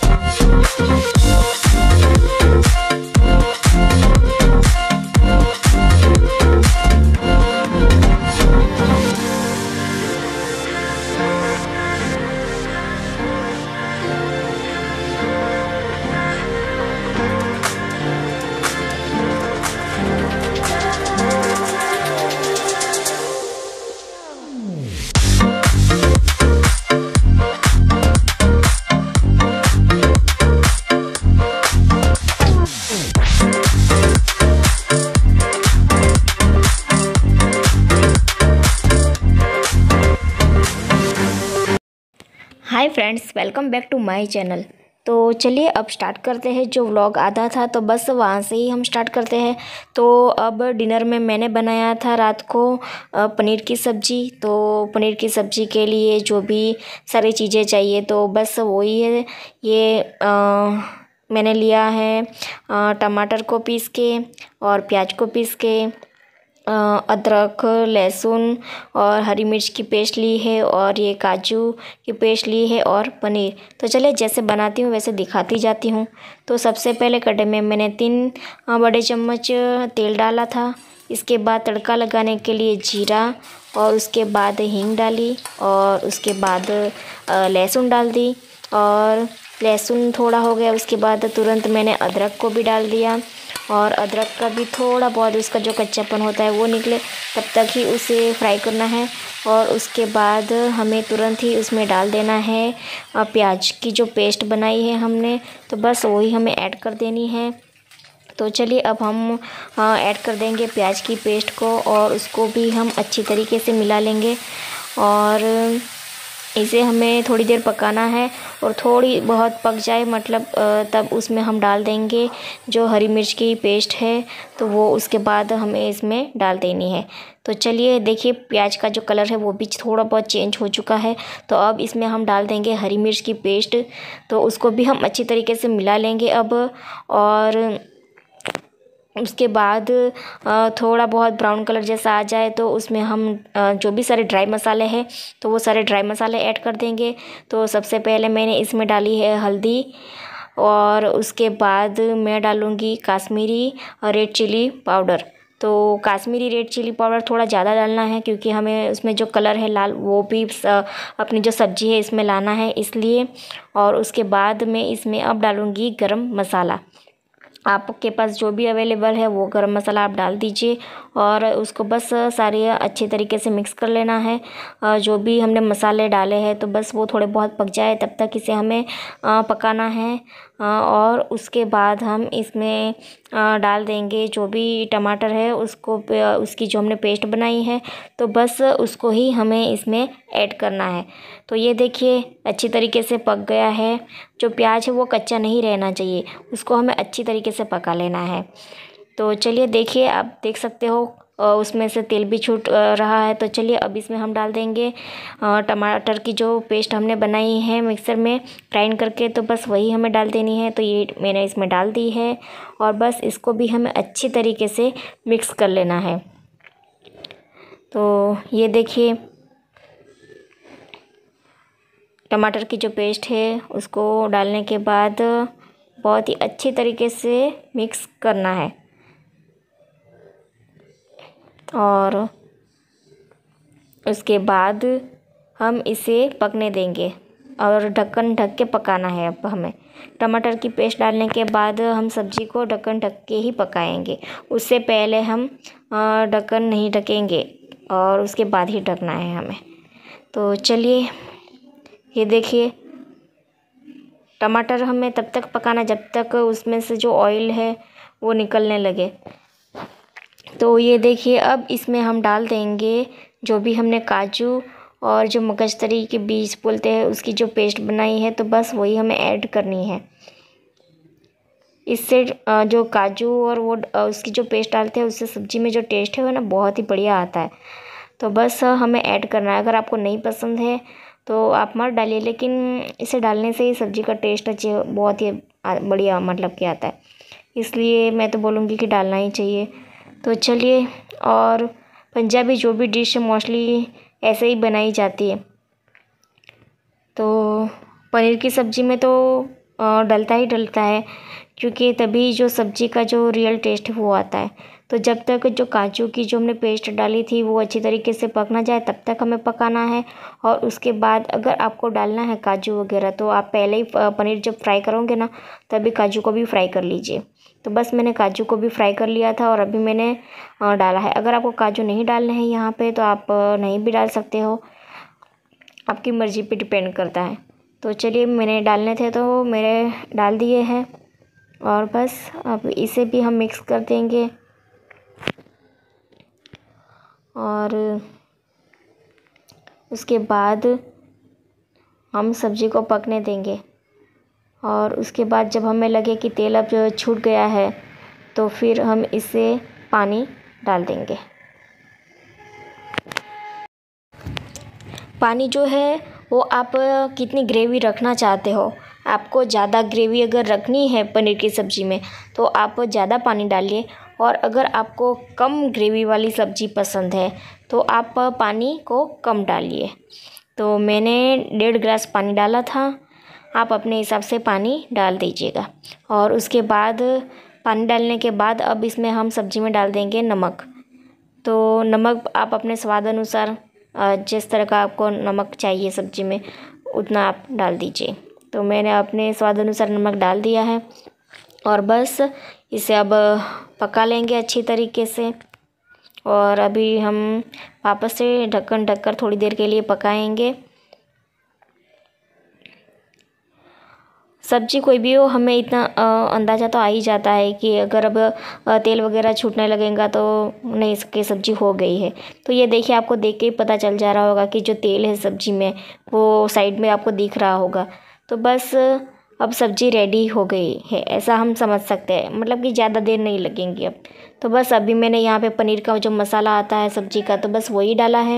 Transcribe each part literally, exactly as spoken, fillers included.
Hi friends, welcome back to my channel. तो चलिए अब स्टार्ट करते हैं। जो व्लॉग आधा था तो बस वहाँ से ही हम स्टार्ट करते हैं। तो अब डिनर में मैंने बनाया था रात को पनीर की सब्ज़ी। तो पनीर की सब्ज़ी के लिए जो भी सारी चीज़ें चाहिए तो बस वही है। ये आ, मैंने लिया है आ, टमाटर को पीस के और प्याज को पीस के, अदरक, लहसुन और हरी मिर्च की पेस्ट ली है और ये काजू की पेस्ट ली है और पनीर। तो चलिए जैसे बनाती हूँ वैसे दिखाती जाती हूँ। तो सबसे पहले कढ़ाई में मैंने तीन बड़े चम्मच तेल डाला था। इसके बाद तड़का लगाने के लिए जीरा और उसके बाद हींग डाली और उसके बाद लहसुन डाल दी और लहसुन थोड़ा हो गया उसके बाद तुरंत मैंने अदरक को भी डाल दिया और अदरक का भी थोड़ा बहुत उसका जो कच्चापन होता है वो निकले तब तक ही उसे फ्राई करना है। और उसके बाद हमें तुरंत ही उसमें डाल देना है प्याज की जो पेस्ट बनाई है हमने, तो बस वही हमें ऐड कर देनी है। तो चलिए अब हम ऐड कर देंगे प्याज की पेस्ट को और उसको भी हम अच्छी तरीके से मिला लेंगे और इसे हमें थोड़ी देर पकाना है। और थोड़ी बहुत पक जाए मतलब तब उसमें हम डाल देंगे जो हरी मिर्च की पेस्ट है, तो वो उसके बाद हमें इसमें डाल देनी है। तो चलिए देखिए प्याज का जो कलर है वो भी थोड़ा बहुत चेंज हो चुका है। तो अब इसमें हम डाल देंगे हरी मिर्च की पेस्ट, तो उसको भी हम अच्छी तरीके से मिला लेंगे अब। और उसके बाद थोड़ा बहुत ब्राउन कलर जैसा आ जाए तो उसमें हम जो भी सारे ड्राई मसाले हैं तो वो सारे ड्राई मसाले ऐड कर देंगे। तो सबसे पहले मैंने इसमें डाली है हल्दी और उसके बाद मैं डालूँगी काश्मीरी रेड चिली पाउडर। तो काश्मीरी रेड चिली पाउडर थोड़ा ज़्यादा डालना है क्योंकि हमें उसमें जो कलर है लाल वो भी अपनी जो सब्ज़ी है इसमें लाना है इसलिए। और उसके बाद मैं इसमें अब डालूँगी गरम मसाला। आपके पास जो भी अवेलेबल है वो गरम मसाला आप डाल दीजिए और उसको बस सारे अच्छे तरीके से मिक्स कर लेना है। जो भी हमने मसाले डाले हैं तो बस वो थोड़े बहुत पक जाए तब तक इसे हमें पकाना है। और उसके बाद हम इसमें डाल देंगे जो भी टमाटर है उसको, उसकी जो हमने पेस्ट बनाई है तो बस उसको ही हमें इसमें ऐड करना है। तो ये देखिए अच्छी तरीके से पक गया है। जो प्याज है वो कच्चा नहीं रहना चाहिए, उसको हमें अच्छी तरीके से पका लेना है। तो चलिए देखिए आप देख सकते हो उसमें से तेल भी छूट रहा है। तो चलिए अब इसमें हम डाल देंगे टमाटर की जो पेस्ट हमने बनाई है मिक्सर में ग्राइंड करके, तो बस वही हमें डाल देनी है। तो ये मैंने इसमें डाल दी है और बस इसको भी हमें अच्छी तरीके से मिक्स कर लेना है। तो ये देखिए टमाटर की जो पेस्ट है उसको डालने के बाद बहुत ही अच्छी तरीके से मिक्स करना है और उसके बाद हम इसे पकने देंगे और ढक्कन ढक के पकाना है। अब हमें टमाटर की पेस्ट डालने के बाद हम सब्ज़ी को ढक्कन ढक के ही पकाएंगे, उससे पहले हम ढक्कन नहीं ढकेंगे और उसके बाद ही ढकना है हमें। तो चलिए ये देखिए टमाटर हमें तब तक पकाना जब तक उसमें से जो ऑयल है वो निकलने लगे। तो ये देखिए अब इसमें हम डाल देंगे जो भी हमने काजू और जो मगजतरी के बीज बोलते हैं उसकी जो पेस्ट बनाई है, तो बस वही हमें ऐड करनी है। इससे जो काजू और वो उसकी जो पेस्ट डालते हैं उससे सब्ज़ी में जो टेस्ट है वो ना बहुत ही बढ़िया आता है। तो बस हमें ऐड करना है। अगर आपको नहीं पसंद है तो आप मत डालिए, लेकिन इसे डालने से ही सब्ज़ी का टेस्ट अच्छे बहुत ही बढ़िया मतलब कि आता है, इसलिए मैं तो बोलूँगी कि डालना ही चाहिए। तो चलिए, और पंजाबी जो भी डिश मोस्टली ऐसे ही बनाई जाती है। तो पनीर की सब्ज़ी में तो डलता ही डलता है, क्योंकि तभी जो सब्ज़ी का जो रियल टेस्ट है वो आता है। तो जब तक जो काजू की जो हमने पेस्ट डाली थी वो अच्छी तरीके से पक ना जाए तब तक हमें पकाना है। और उसके बाद अगर आपको डालना है काजू वगैरह तो आप पहले ही पनीर जब फ्राई करोगे ना तभी काजू को भी फ्राई कर लीजिए। तो बस मैंने काजू को भी फ्राई कर लिया था और अभी मैंने डाला है। अगर आपको काजू नहीं डालने हैं यहाँ पे तो आप नहीं भी डाल सकते हो, आपकी मर्ज़ी पे डिपेंड करता है। तो चलिए, मैंने डालने थे तो मेरे डाल दिए हैं और बस अब इसे भी हम मिक्स कर देंगे और उसके बाद हम सब्ज़ी को पकने देंगे। और उसके बाद जब हमें लगे कि तेल अब छूट गया है तो फिर हम इसे पानी डाल देंगे। पानी जो है वो आप कितनी ग्रेवी रखना चाहते हो, आपको ज़्यादा ग्रेवी अगर रखनी है पनीर की सब्ज़ी में तो आप ज़्यादा पानी डालिए, और अगर आपको कम ग्रेवी वाली सब्ज़ी पसंद है तो आप पानी को कम डालिए। तो मैंने डेढ़ गिलास पानी डाला था, आप अपने हिसाब से पानी डाल दीजिएगा। और उसके बाद पानी डालने के बाद अब इसमें हम सब्ज़ी में डाल देंगे नमक। तो नमक आप अपने स्वाद अनुसार, जिस तरह का आपको नमक चाहिए सब्ज़ी में उतना आप डाल दीजिए। तो मैंने अपने स्वाद अनुसार नमक डाल दिया है और बस इसे अब पका लेंगे अच्छी तरीके से। और अभी हम वापस से ढक्कन ढककर थोड़ी देर के लिए पकाएंगे। सब्ज़ी कोई भी हो, हमें इतना अंदाज़ा तो आ ही जाता है कि अगर अब तेल वगैरह छूटने लगेगा तो नहीं, इसकी सब्ज़ी हो गई है। तो ये देखिए, आपको देख के ही पता चल जा रहा होगा कि जो तेल है सब्ज़ी में वो साइड में आपको दिख रहा होगा। तो बस अब सब्ज़ी रेडी हो गई है, ऐसा हम समझ सकते हैं, मतलब कि ज़्यादा देर नहीं लगेंगी अब। तो बस अभी मैंने यहाँ पे पनीर का जो मसाला आता है सब्ज़ी का तो बस वही डाला है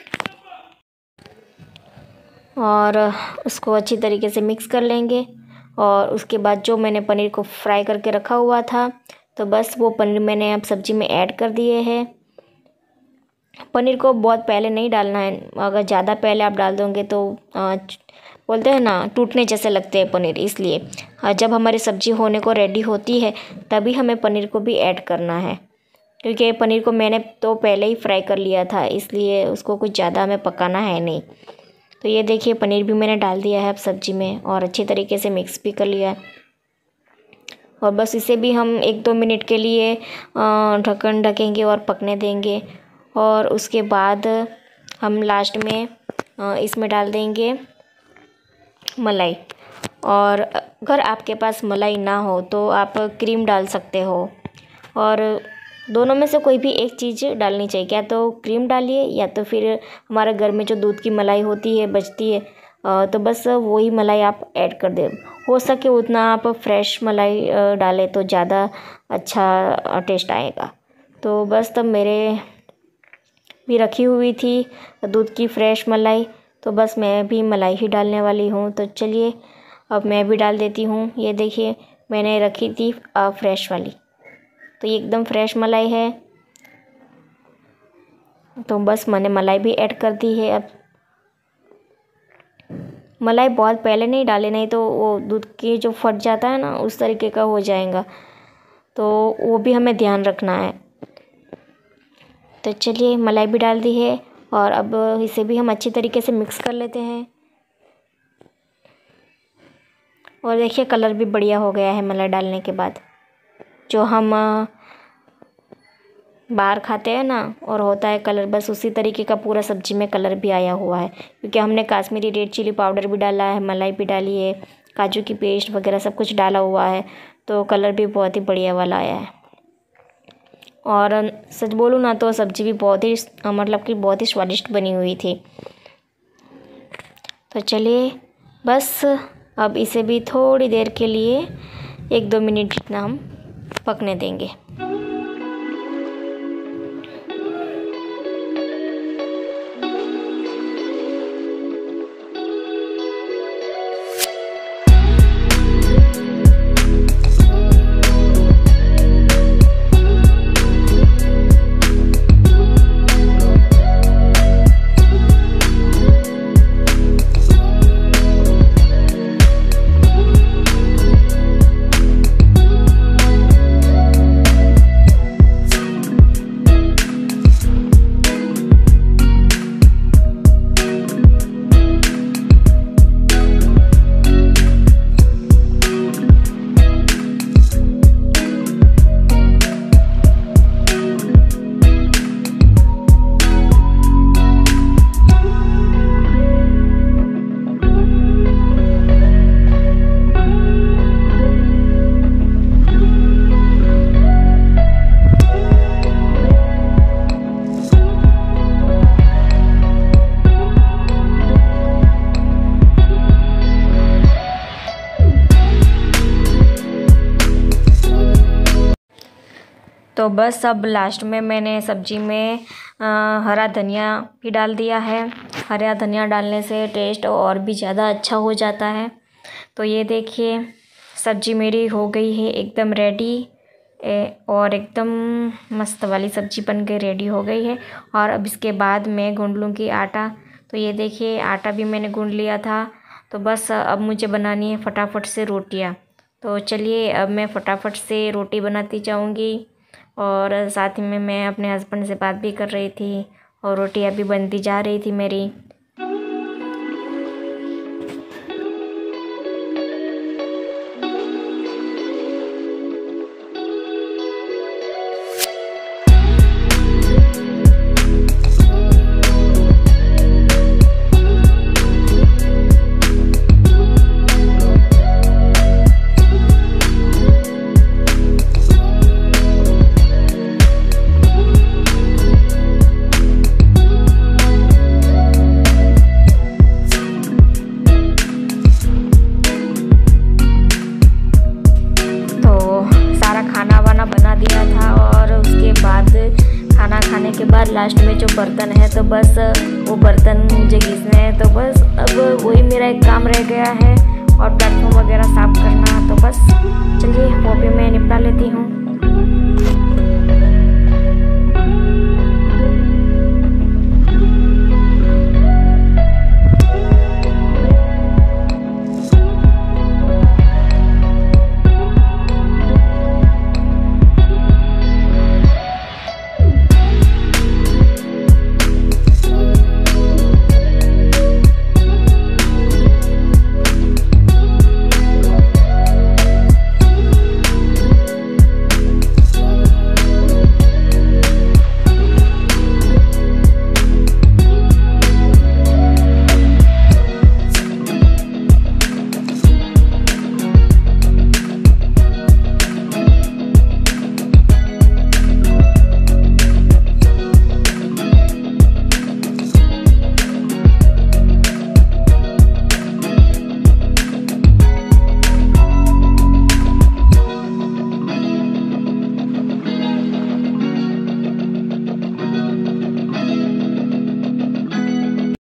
और उसको अच्छी तरीके से मिक्स कर लेंगे। और उसके बाद जो मैंने पनीर को फ्राई करके रखा हुआ था तो बस वो पनीर मैंने अब सब्ज़ी में ऐड कर दिए हैं। पनीर को बहुत पहले नहीं डालना है, अगर ज़्यादा पहले आप डाल दोगे तो आ, बोलते हैं ना टूटने जैसे लगते हैं पनीर, इसलिए जब हमारी सब्ज़ी होने को रेडी होती है तभी हमें पनीर को भी ऐड करना है। क्योंकि पनीर को मैंने तो पहले ही फ्राई कर लिया था, इसलिए उसको कुछ ज़्यादा हमें पकाना है नहीं। तो ये देखिए, पनीर भी मैंने डाल दिया है अब सब्ज़ी में और अच्छी तरीके से मिक्स भी कर लिया है। और बस इसे भी हम एक दो मिनट के लिए ढक्कन ढकेंगे और पकने देंगे। और उसके बाद हम लास्ट में इसमें डाल देंगे मलाई। और अगर आपके पास मलाई ना हो तो आप क्रीम डाल सकते हो, और दोनों में से कोई भी एक चीज़ डालनी चाहिए, क्या तो क्रीम डालिए या तो फिर हमारे घर में जो दूध की मलाई होती है बचती है तो बस वही मलाई आप ऐड कर दें। हो सके उतना आप फ्रेश मलाई डालें तो ज़्यादा अच्छा टेस्ट आएगा। तो बस तब मेरे भी रखी हुई थी दूध की फ्रेश मलाई, तो बस मैं भी मलाई ही डालने वाली हूँ। तो चलिए अब मैं भी डाल देती हूँ। ये देखिए, मैंने रखी थी फ्रेश वाली, तो ये एकदम फ्रेश मलाई है। तो बस मैंने मलाई भी ऐड कर दी है। अब मलाई बहुत पहले नहीं डाले, नहीं तो वो दूध की जो फट जाता है ना उस तरीके का हो जाएगा, तो वो भी हमें ध्यान रखना है। तो चलिए, मलाई भी डाल दी है और अब इसे भी हम अच्छी तरीके से मिक्स कर लेते हैं। और देखिए, कलर भी बढ़िया हो गया है मलाई डालने के बाद। जो हम बाहर खाते हैं ना और होता है कलर, बस उसी तरीके का पूरा सब्ज़ी में कलर भी आया हुआ है, क्योंकि हमने कश्मीरी रेड चिली पाउडर भी डाला है, मलाई भी डाली है, काजू की पेस्ट वगैरह सब कुछ डाला हुआ है, तो कलर भी बहुत ही बढ़िया वाला आया है। और सच बोलूँ ना तो सब्ज़ी भी बहुत ही मतलब कि बहुत ही स्वादिष्ट बनी हुई थी। तो चलिए, बस अब इसे भी थोड़ी देर के लिए एक दो मिनट जितना हम पकने देंगे। तो बस अब लास्ट में मैंने सब्ज़ी में आ, हरा धनिया भी डाल दिया है। हरा धनिया डालने से टेस्ट और भी ज़्यादा अच्छा हो जाता है। तो ये देखिए सब्ज़ी मेरी हो गई है एकदम रेडी ए, और एकदम मस्त वाली सब्ज़ी बन के रेडी हो गई है। और अब इसके बाद मैं गूँध लूँगी आटा। तो ये देखिए आटा भी मैंने गूँध लिया था। तो बस अब मुझे बनानी है फटाफट से रोटियां। तो चलिए अब मैं फटाफट से रोटी बनाती जाऊंगी और साथ ही में मैं अपने हस्बैंड से बात भी कर रही थी और रोटियां भी बनती जा रही थी मेरी। खाना वाना बना दिया था और उसके बाद खाना खाने के बाद लास्ट में जो बर्तन है तो बस वो बर्तन मुझे घिसने हैं। तो बस अब वही मेरा एक काम रह गया है और प्लेटफॉर्म वगैरह साफ़ करना